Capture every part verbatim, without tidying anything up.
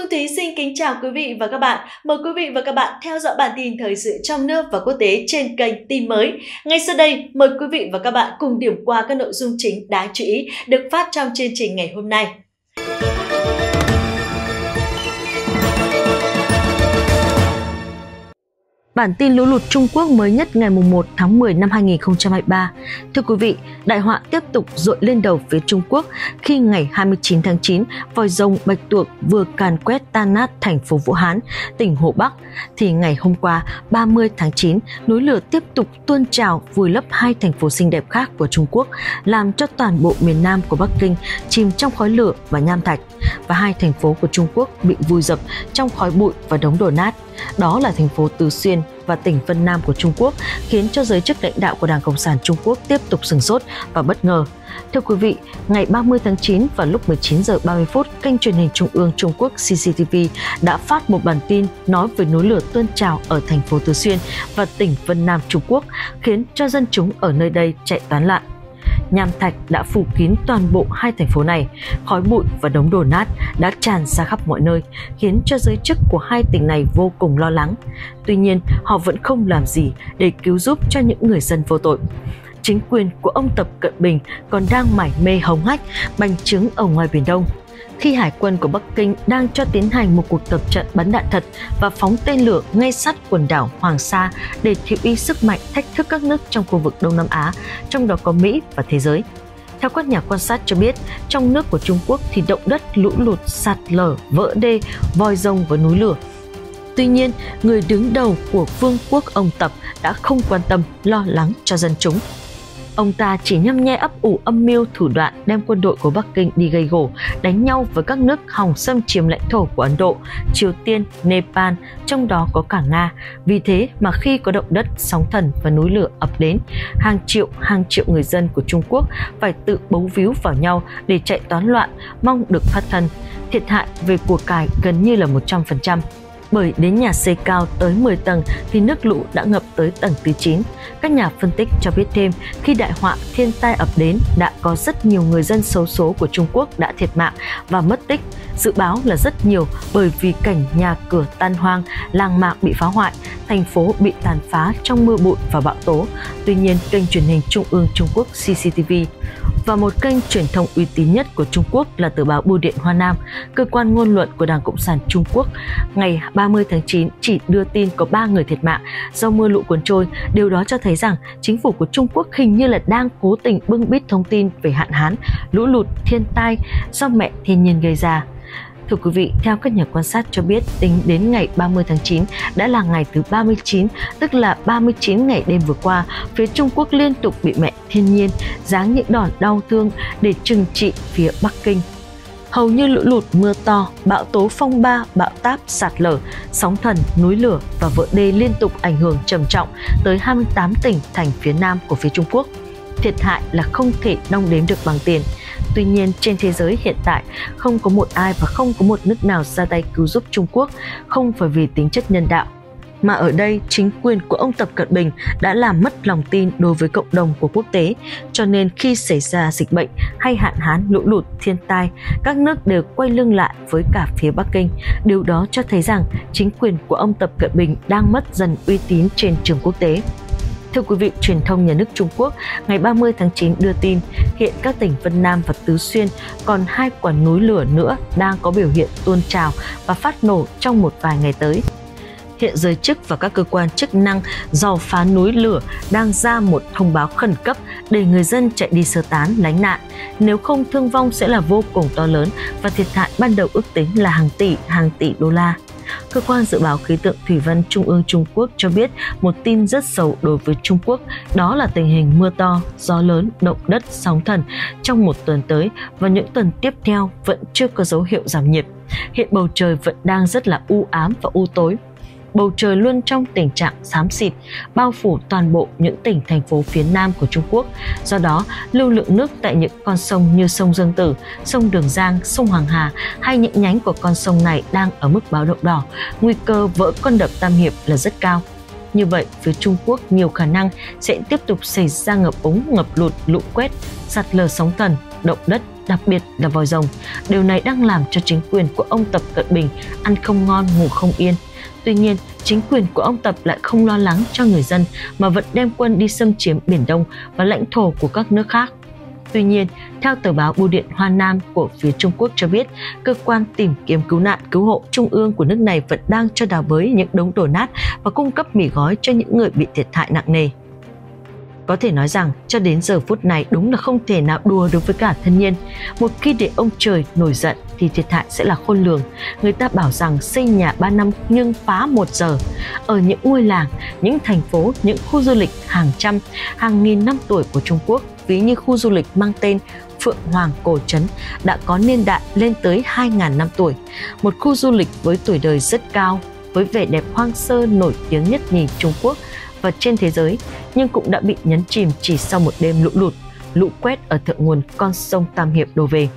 Thúy xin kính chào quý vị và các bạn. Mời quý vị và các bạn theo dõi bản tin thời sự trong nước và quốc tế trên kênh Tin Mới. Ngay sau đây, mời quý vị và các bạn cùng điểm qua các nội dung chính đáng chú ý được phát trong chương trình ngày hôm nay. Bản tin lũ lụt Trung Quốc mới nhất ngày mùng một tháng mười năm hai nghìn không trăm hai mươi ba. Thưa quý vị, đại họa tiếp tục dội lên đầu phía Trung Quốc khi ngày hai mươi chín tháng chín, vòi rồng Bạch Tuộc vừa càn quét tan nát thành phố Vũ Hán, tỉnh Hồ Bắc, thì ngày hôm qua ba mươi tháng chín, núi lửa tiếp tục tuôn trào vùi lấp hai thành phố xinh đẹp khác của Trung Quốc, làm cho toàn bộ miền Nam của Bắc Kinh chìm trong khói lửa và nham thạch, và hai thành phố của Trung Quốc bị vùi dập trong khói bụi và đống đổ nát. Đó là thành phố Tứ Xuyên và tỉnh Vân Nam của Trung Quốc, khiến cho giới chức lãnh đạo của Đảng Cộng sản Trung Quốc tiếp tục sửng sốt và bất ngờ. Thưa quý vị, ngày ba mươi tháng chín vào lúc mười chín giờ ba mươi phút, kênh truyền hình Trung ương Trung Quốc xê xê tê vê đã phát một bản tin nói về núi lửa tuôn trào ở thành phố Tứ Xuyên và tỉnh Vân Nam Trung Quốc, khiến cho dân chúng ở nơi đây chạy toán loạn. Nham thạch đã phủ kín toàn bộ hai thành phố này, khói bụi và đống đổ nát đã tràn ra khắp mọi nơi, khiến cho giới chức của hai tỉnh này vô cùng lo lắng. Tuy nhiên, họ vẫn không làm gì để cứu giúp cho những người dân vô tội. Chính quyền của ông Tập Cận Bình còn đang mải mê hống hách, bành trướng ở ngoài Biển Đông. Khi hải quân của Bắc Kinh đang cho tiến hành một cuộc tập trận bắn đạn thật và phóng tên lửa ngay sát quần đảo Hoàng Sa để thị uy sức mạnh thách thức các nước trong khu vực Đông Nam Á, trong đó có Mỹ và thế giới. Theo các nhà quan sát cho biết, trong nước của Trung Quốc thì động đất, lũ lụt, sạt lở, vỡ đê, vòi rồng và núi lửa. Tuy nhiên, người đứng đầu của vương quốc ông Tập đã không quan tâm, lo lắng cho dân chúng. Ông ta chỉ nhăm nhe ấp ủ âm mưu thủ đoạn đem quân đội của Bắc Kinh đi gây gổ, đánh nhau với các nước hòng xâm chiếm lãnh thổ của Ấn Độ, Triều Tiên, Nepal, trong đó có cả Nga. Vì thế mà khi có động đất, sóng thần và núi lửa ập đến, hàng triệu hàng triệu người dân của Trung Quốc phải tự bấu víu vào nhau để chạy toán loạn, mong được thoát thân. Thiệt hại về của cải gần như là một trăm phần trăm. Bởi đến nhà xây cao tới mười tầng thì nước lũ đã ngập tới tầng thứ chín. Các nhà phân tích cho biết thêm, khi đại họa thiên tai ập đến, đã có rất nhiều người dân xấu số của Trung Quốc đã thiệt mạng và mất tích. Dự báo là rất nhiều bởi vì cảnh nhà cửa tan hoang, làng mạc bị phá hoại, thành phố bị tàn phá trong mưa bụi và bão tố. Tuy nhiên, kênh truyền hình Trung ương Trung Quốc xê xê tê vê và một kênh truyền thông uy tín nhất của Trung Quốc là tờ báo Bưu điện Hoa Nam, cơ quan ngôn luận của Đảng Cộng sản Trung Quốc, ngày ba mươi tháng chín chỉ đưa tin có ba người thiệt mạng do mưa lũ cuốn trôi. Điều đó cho thấy rằng chính phủ của Trung Quốc hình như là đang cố tình bưng bít thông tin về hạn hán, lũ lụt, thiên tai do mẹ thiên nhiên gây ra. Thưa quý vị, theo các nhà quan sát cho biết, tính đến ngày ba mươi tháng chín đã là ngày thứ ba mươi chín, tức là ba mươi chín ngày đêm vừa qua, phía Trung Quốc liên tục bị mẹ thiên nhiên giáng những đòn đau thương để trừng trị phía Bắc Kinh. Hầu như lũ lụt, mưa to, bão tố, phong ba, bão táp, sạt lở, sóng thần, núi lửa và vỡ đê liên tục ảnh hưởng trầm trọng tới hai mươi tám tỉnh thành phía Nam của phía Trung Quốc. Thiệt hại là không thể đong đếm được bằng tiền. Tuy nhiên, trên thế giới hiện tại, không có một ai và không có một nước nào ra tay cứu giúp Trung Quốc, không phải vì tính chất nhân đạo. Mà ở đây, chính quyền của ông Tập Cận Bình đã làm mất lòng tin đối với cộng đồng của quốc tế. Cho nên khi xảy ra dịch bệnh hay hạn hán, lũ lụt, thiên tai, các nước đều quay lưng lại với cả phía Bắc Kinh. Điều đó cho thấy rằng chính quyền của ông Tập Cận Bình đang mất dần uy tín trên trường quốc tế. Thưa quý vị, truyền thông nhà nước Trung Quốc ngày ba mươi tháng chín đưa tin hiện các tỉnh Vân Nam và Tứ Xuyên còn hai quả núi lửa nữa đang có biểu hiện tuôn trào và phát nổ trong một vài ngày tới. Hiện giới chức và các cơ quan chức năng dò phá núi lửa đang ra một thông báo khẩn cấp để người dân chạy đi sơ tán lánh nạn. Nếu không, thương vong sẽ là vô cùng to lớn và thiệt hại ban đầu ước tính là hàng tỷ, hàng tỷ đô la. Cơ quan dự báo khí tượng thủy văn Trung ương Trung Quốc cho biết một tin rất xấu đối với Trung Quốc, đó là tình hình mưa to, gió lớn, động đất, sóng thần trong một tuần tới và những tuần tiếp theo vẫn chưa có dấu hiệu giảm nhiệt. Hiện bầu trời vẫn đang rất là u ám và u tối. Bầu trời luôn trong tình trạng xám xịt, bao phủ toàn bộ những tỉnh, thành phố phía Nam của Trung Quốc. Do đó, lưu lượng nước tại những con sông như sông Dương Tử, sông Đường Giang, sông Hoàng Hà hay những nhánh của con sông này đang ở mức báo động đỏ. Nguy cơ vỡ con đập Tam Hiệp là rất cao. Như vậy, phía Trung Quốc nhiều khả năng sẽ tiếp tục xảy ra ngập úng, ngập lụt, lũ quét, sạt lở, sóng thần, động đất, đặc biệt là vòi rồng. Điều này đang làm cho chính quyền của ông Tập Cận Bình ăn không ngon ngủ không yên. Tuy nhiên, chính quyền của ông Tập lại không lo lắng cho người dân mà vẫn đem quân đi xâm chiếm Biển Đông và lãnh thổ của các nước khác. Tuy nhiên, theo tờ báo Bưu điện Hoa Nam của phía Trung Quốc cho biết, cơ quan tìm kiếm cứu nạn cứu hộ trung ương của nước này vẫn đang cho đào bới những đống đổ nát và cung cấp mì gói cho những người bị thiệt hại nặng nề. Có thể nói rằng, cho đến giờ phút này đúng là không thể nào đùa được với cả thiên nhiên. Một khi để ông trời nổi giận thì thiệt hại sẽ là khôn lường. Người ta bảo rằng xây nhà ba năm nhưng phá một giờ. Ở những ngôi làng, những thành phố, những khu du lịch hàng trăm, hàng nghìn năm tuổi của Trung Quốc, ví như khu du lịch mang tên Phượng Hoàng Cổ Trấn đã có niên đại lên tới hai nghìn năm tuổi. Một khu du lịch với tuổi đời rất cao, với vẻ đẹp hoang sơ nổi tiếng nhất nhì Trung Quốc và trên thế giới, nhưng cũng đã bị nhấn chìm chỉ sau một đêm lũ lụt, lũ quét ở thượng nguồn con sông Tam Hiệp đổ về.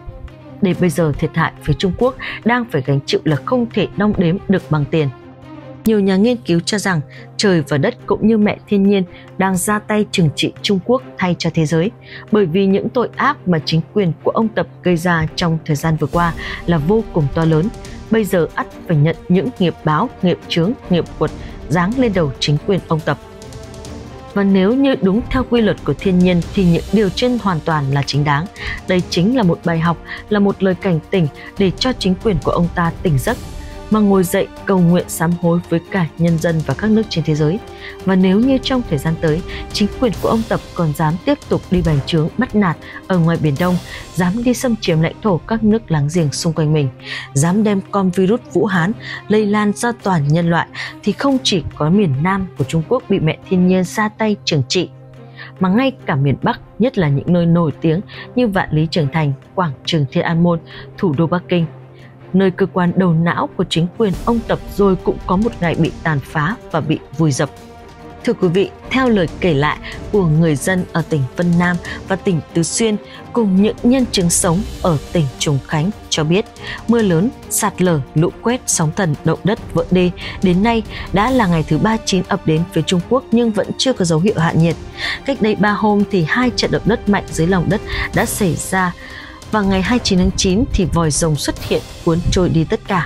Để bây giờ thiệt hại phía Trung Quốc đang phải gánh chịu là không thể đong đếm được bằng tiền. Nhiều nhà nghiên cứu cho rằng trời và đất cũng như mẹ thiên nhiên đang ra tay trừng trị Trung Quốc thay cho thế giới, bởi vì những tội ác mà chính quyền của ông Tập gây ra trong thời gian vừa qua là vô cùng to lớn. Bây giờ ắt phải nhận những nghiệp báo, nghiệp chướng, nghiệp quật giáng lên đầu chính quyền ông Tập. Và nếu như đúng theo quy luật của thiên nhiên thì những điều trên hoàn toàn là chính đáng. Đây chính là một bài học, là một lời cảnh tỉnh để cho chính quyền của ông ta tỉnh giấc, mà ngồi dậy cầu nguyện sám hối với cả nhân dân và các nước trên thế giới. Và nếu như trong thời gian tới, chính quyền của ông Tập còn dám tiếp tục đi bành trướng bắt nạt ở ngoài Biển Đông, dám đi xâm chiếm lãnh thổ các nước láng giềng xung quanh mình, dám đem con virus Vũ Hán lây lan ra toàn nhân loại, thì không chỉ có miền Nam của Trung Quốc bị mẹ thiên nhiên ra tay trừng trị, mà ngay cả miền Bắc, nhất là những nơi nổi tiếng như Vạn Lý Trường Thành, Quảng Trường Thiên An Môn, thủ đô Bắc Kinh, nơi cơ quan đầu não của chính quyền ông Tập rồi cũng có một ngày bị tàn phá và bị vùi dập. Thưa quý vị, theo lời kể lại của người dân ở tỉnh Vân Nam và tỉnh Tứ Xuyên cùng những nhân chứng sống ở tỉnh Trùng Khánh cho biết, mưa lớn, sạt lở, lũ quét, sóng thần, động đất, vỡ đê đến nay đã là ngày thứ ba mươi chín ập đến phía Trung Quốc nhưng vẫn chưa có dấu hiệu hạ nhiệt. Cách đây ba hôm thì hai trận động đất mạnh dưới lòng đất đã xảy ra, và ngày hai mươi chín tháng chín thì vòi rồng xuất hiện cuốn trôi đi tất cả.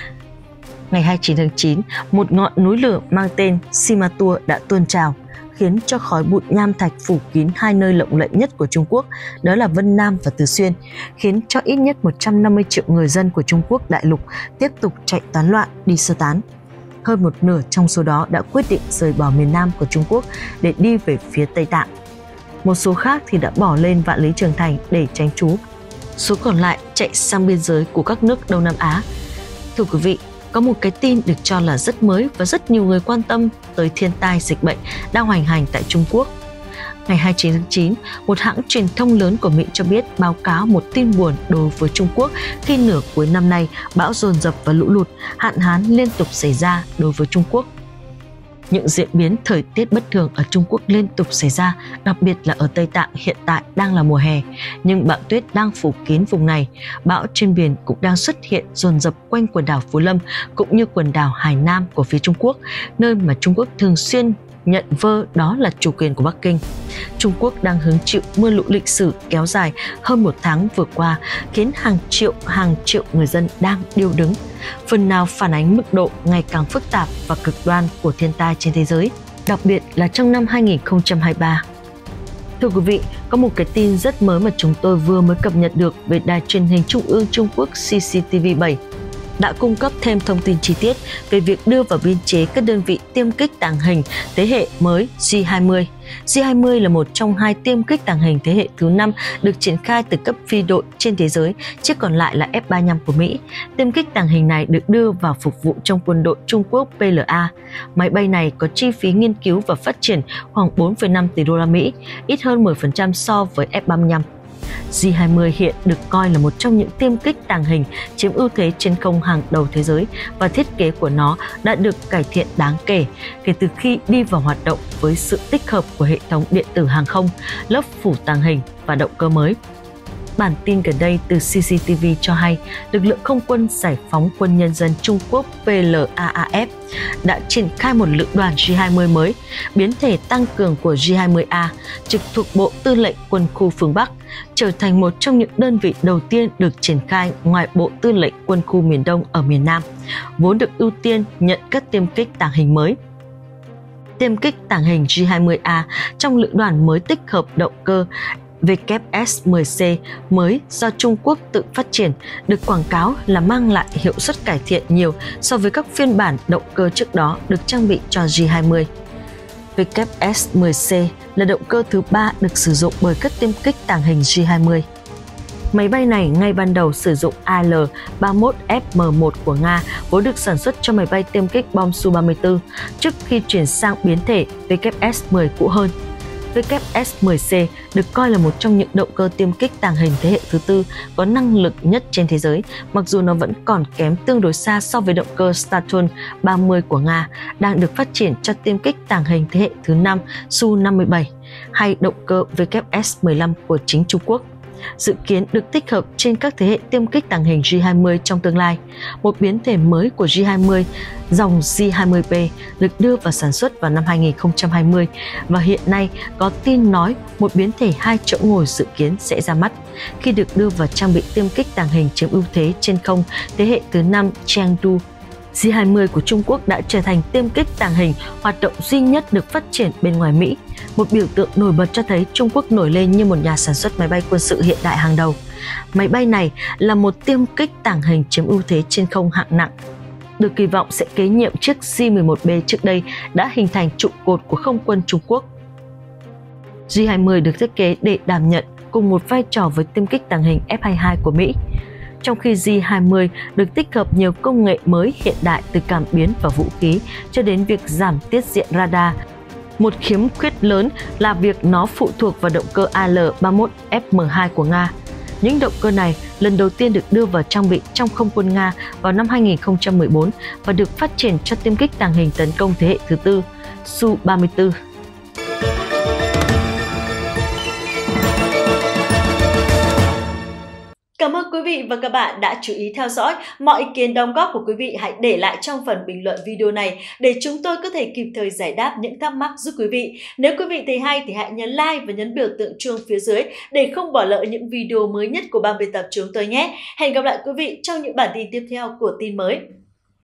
Ngày hai mươi chín tháng chín, một ngọn núi lửa mang tên Simatur đã tuôn trào, khiến cho khói bụi nham thạch phủ kín hai nơi lộng lẫy nhất của Trung Quốc, đó là Vân Nam và Tứ Xuyên, khiến cho ít nhất một trăm năm mươi triệu người dân của Trung Quốc đại lục tiếp tục chạy tán loạn đi sơ tán. Hơn một nửa trong số đó đã quyết định rời bỏ miền Nam của Trung Quốc để đi về phía Tây Tạng. Một số khác thì đã bỏ lên Vạn Lý Trường Thành để tránh trú. Số còn lại chạy sang biên giới của các nước Đông Nam Á. Thưa quý vị, có một cái tin được cho là rất mới và rất nhiều người quan tâm tới thiên tai dịch bệnh đang hoành hành tại Trung Quốc. Ngày hai mươi chín tháng chín, một hãng truyền thông lớn của Mỹ cho biết báo cáo một tin buồn đối với Trung Quốc khi nửa cuối năm nay bão dồn dập và lũ lụt, hạn hán liên tục xảy ra đối với Trung Quốc. Những diễn biến thời tiết bất thường ở Trung Quốc liên tục xảy ra, đặc biệt là ở Tây Tạng hiện tại đang là mùa hè, nhưng bão tuyết đang phủ kín vùng này. Bão trên biển cũng đang xuất hiện dồn dập quanh quần đảo Phú Lâm cũng như quần đảo Hải Nam của phía Trung Quốc, nơi mà Trung Quốc thường xuyên nhận vơ đó là chủ quyền của Bắc Kinh. Trung Quốc đang hứng chịu mưa lũ lịch sử kéo dài hơn một tháng vừa qua, khiến hàng triệu hàng triệu người dân đang điêu đứng, phần nào phản ánh mức độ ngày càng phức tạp và cực đoan của thiên tai trên thế giới, đặc biệt là trong năm hai nghìn không trăm hai mươi ba. Thưa quý vị, có một cái tin rất mới mà chúng tôi vừa mới cập nhật được về Đài truyền hình Trung ương Trung Quốc C C T V bảy. Đã cung cấp thêm thông tin chi tiết về việc đưa vào biên chế các đơn vị tiêm kích tàng hình thế hệ mới G hai mươi. G hai mươi là một trong hai tiêm kích tàng hình thế hệ thứ năm được triển khai từ cấp phi đội trên thế giới, chiếc còn lại là F ba mươi lăm của Mỹ. Tiêm kích tàng hình này được đưa vào phục vụ trong quân đội Trung Quốc P L A. Máy bay này có chi phí nghiên cứu và phát triển khoảng bốn phẩy năm tỷ đô la Mỹ, ít hơn mười phần trăm so với F ba mươi lăm. G hai mươi hiện được coi là một trong những tiêm kích tàng hình chiếm ưu thế trên không hàng đầu thế giới, và thiết kế của nó đã được cải thiện đáng kể kể từ khi đi vào hoạt động với sự tích hợp của hệ thống điện tử hàng không, lớp phủ tàng hình và động cơ mới. bản tin gần đây từ xê xê tê vê cho hay, lực lượng không quân Giải phóng quân nhân dân Trung Quốc pê lờ a a ép đã triển khai một lữ đoàn J hai mươi mới, biến thể tăng cường của J hai mươi A, trực thuộc Bộ Tư lệnh Quân khu phương Bắc, trở thành một trong những đơn vị đầu tiên được triển khai ngoài Bộ Tư lệnh Quân khu miền Đông ở miền Nam, vốn được ưu tiên nhận các tiêm kích tàng hình mới. Tiêm kích tàng hình J hai mươi A trong lữ đoàn mới tích hợp động cơ W S mười C mới do Trung Quốc tự phát triển, được quảng cáo là mang lại hiệu suất cải thiện nhiều so với các phiên bản động cơ trước đó được trang bị cho J hai mươi. W S mười C là động cơ thứ ba được sử dụng bởi các tiêm kích tàng hình J hai mươi. Máy bay này ngay ban đầu sử dụng A L ba mươi mốt F M một của Nga, vốn được sản xuất cho máy bay tiêm kích bom Su ba mươi tư, trước khi chuyển sang biến thể W S mười cũ hơn. W S mười C được coi là một trong những động cơ tiêm kích tàng hình thế hệ thứ tư có năng lực nhất trên thế giới, mặc dù nó vẫn còn kém tương đối xa so với động cơ Saturn ba mươi của Nga, đang được phát triển cho tiêm kích tàng hình thế hệ thứ năm Su năm mươi bảy, hay động cơ W S mười lăm của chính Trung Quốc, dự kiến được tích hợp trên các thế hệ tiêm kích tàng hình J hai mươi trong tương lai. Một biến thể mới của J hai mươi, dòng J hai mươi P, được đưa vào sản xuất vào năm hai nghìn không trăm hai mươi và hiện nay có tin nói một biến thể hai chỗ ngồi dự kiến sẽ ra mắt khi được đưa vào trang bị tiêm kích tàng hình chiếm ưu thế trên không thế hệ thứ năm Chengdu. J hai mươi của Trung Quốc đã trở thành tiêm kích tàng hình hoạt động duy nhất được phát triển bên ngoài Mỹ, một biểu tượng nổi bật cho thấy Trung Quốc nổi lên như một nhà sản xuất máy bay quân sự hiện đại hàng đầu. Máy bay này là một tiêm kích tàng hình chiếm ưu thế trên không hạng nặng, được kỳ vọng sẽ kế nhiệm chiếc J mười một B trước đây đã hình thành trụ cột của không quân Trung Quốc. J hai mươi được thiết kế để đảm nhận cùng một vai trò với tiêm kích tàng hình F hai mươi hai của Mỹ, trong khi J hai mươi được tích hợp nhiều công nghệ mới hiện đại từ cảm biến và vũ khí cho đến việc giảm tiết diện radar. Một khiếm khuyết lớn là việc nó phụ thuộc vào động cơ A L ba mươi mốt F M hai của Nga. Những động cơ này lần đầu tiên được đưa vào trang bị trong không quân Nga vào năm hai nghìn không trăm mười bốn và được phát triển cho tiêm kích tàng hình tấn công thế hệ thứ tư Su ba mươi tư. Cảm ơn quý vị và các bạn đã chú ý theo dõi. Mọi ý kiến đóng góp của quý vị hãy để lại trong phần bình luận video này để chúng tôi có thể kịp thời giải đáp những thắc mắc giúp quý vị. Nếu quý vị thấy hay thì hãy nhấn like và nhấn biểu tượng chuông phía dưới để không bỏ lỡ những video mới nhất của ban biên tập chúng tôi nhé. Hẹn gặp lại quý vị trong những bản tin tiếp theo của tin mới.